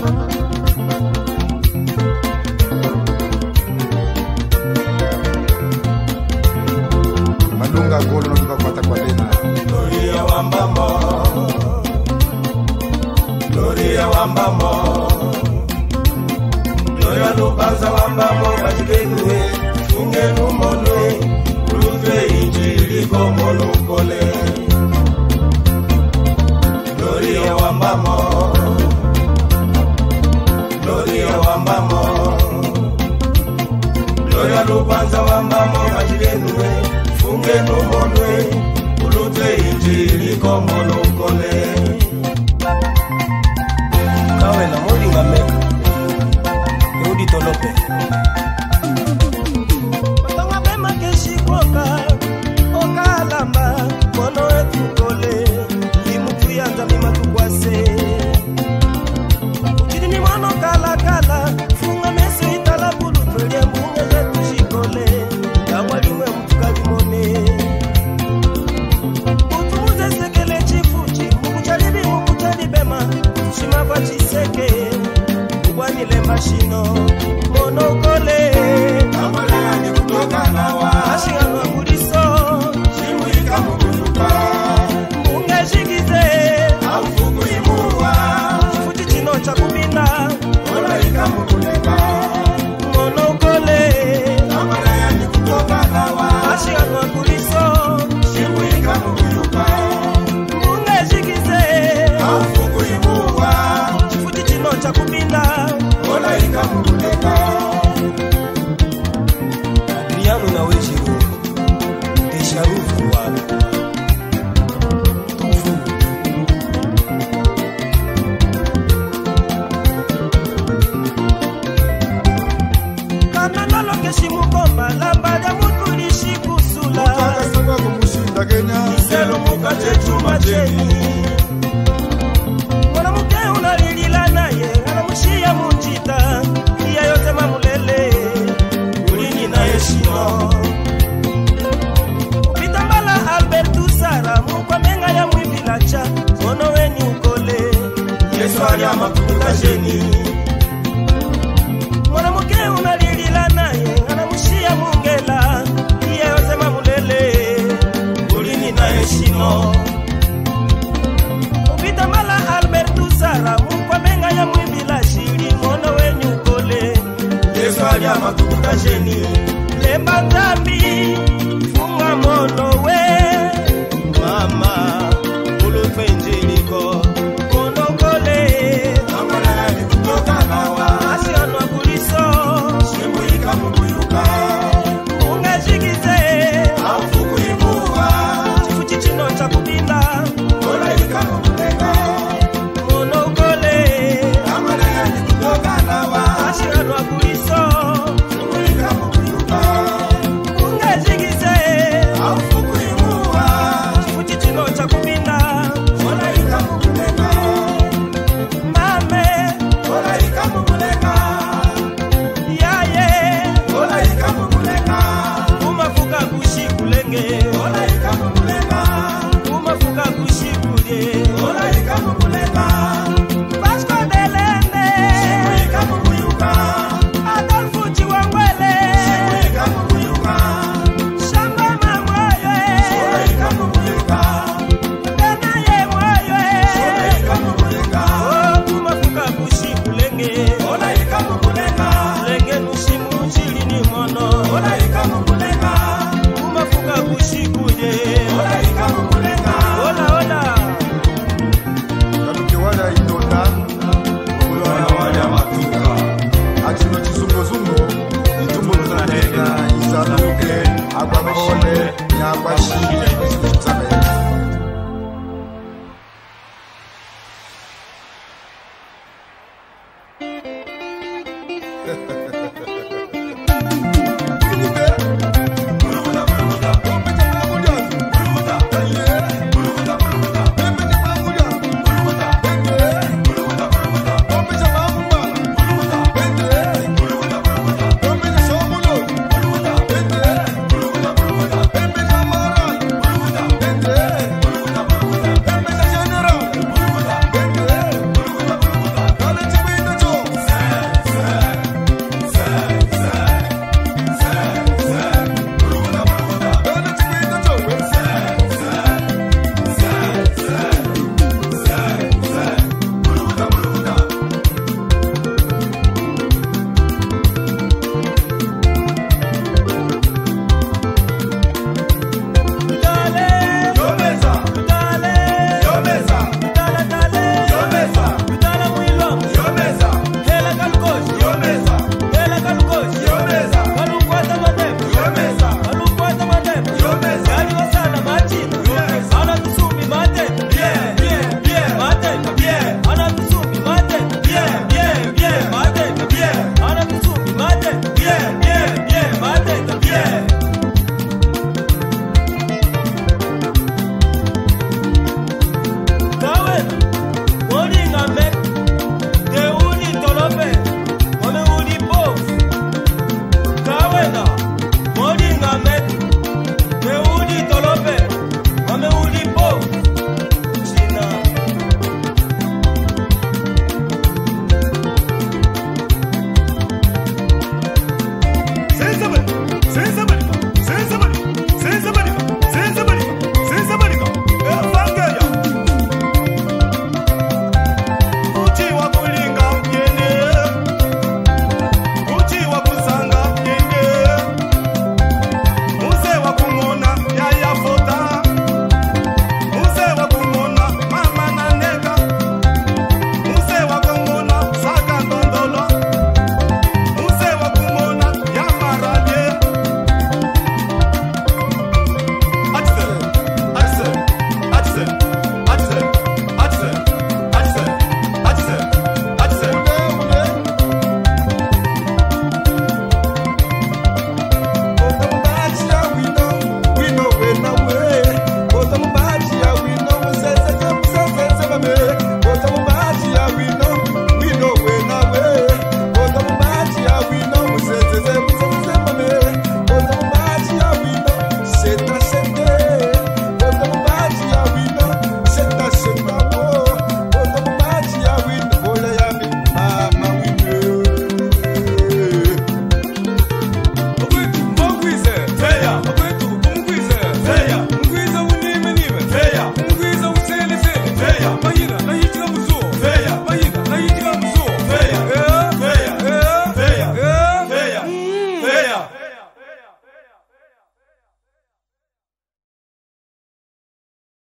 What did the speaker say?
Malunga golo no tukapata kwa tena. Gloria wambamo, Gloria wambamo, Gloria lubanza wambamo bajibedwe, unge numonwe, ulufe injili komono kole. Gloria wambamo, Gloria wambamo, Gloria lubanza wambamo bajibedwe, unge numonwe, ulufe injili komono kole. Kawe na modi ngame Rudi tolope Patonga bema keshi koka Oka lamba Mono etu kole Imutu yanza mima tukwase Uchidi ni mono kala kala Funga mesu itala bulu Twele mbunge zetu shikole Kawaliwe mtu kalimone Utumuze sekele chifuchi Mukucharibi mukucharibema Shimaba chiseke Uwanile mashino Monokole Amale ni kutoka nawa Ashingano muriso Shimuika mukuyuka Mungeshikize Aufugu imuwa Chifuti chino cha kubina Olaika mukuleka Monokole Amale ni kutoka nawa Ashingano muriso Shimuika mukuyuka Mungeshikize Aufugu imuwa Chifuti chino cha kubina Olaika mukuleka Adriano na wejiru Tesharufu wala Tufu Kananalo keshimu komba Lamba ya mutu lishi kusula Mutaka sanga kumushinda Kenya. Iselo mukate chuma cheni Mwana muke unalilila naye Anamushia munjita Iya yote mamulele Ulini na yeshino Upitambala Albertu Sara Mukwa menga ya mwivilacha Mono weni ukole Yesu aliyama kukuta jeni Mwana muke unalilila naye Anamushia mungela Iya yote mamulele Ulini na yeshino Upitambala Albertu Sara Mukwa menga ya mwivila shiri Mono weni ukole Yesu aliyama kukuta jeni Lemba zambi Funga mono we Mama Ulufe injiliko Mono kole Amala ni kutoka nawa Asiano kuliso Shimuika mukuyuka Ungeshikize Aufugu imuwa Chifuchi chino cha kubinda Olaika mukuleka Mono kole Amala ni kutoka nawa Asiano kuliso Shimuika mukuyuka Ungeshikize Aufugu imuwa Chifuchi chino cha kubinda Olaika mukuleka Mame Olaika mukuleka Yaye Olaika mukuleka Umafuka kushikulenge Olaika mukuleka Umafuka kushikulie Olaika mukuleka Pasko delende Shimuika mukuyuka Adolfu Chiwangwele Shimuika mukuyuka Shamba mamwaye Olaika mukuyuka Dana ye mwaye Olaika mukuyuka Umafuka kushikulenge Olaika mukuleka Lenge nushimu chilini mono Olaika mukuleka Umafuka kushikuje Olaika mukuleka Ola ola Kaluke wala indonda. Wana wala matuka Achino chizungo zungo. Itumbo tunatega. Isaluke. Agwa mole. Nyagwa shile. Isabe.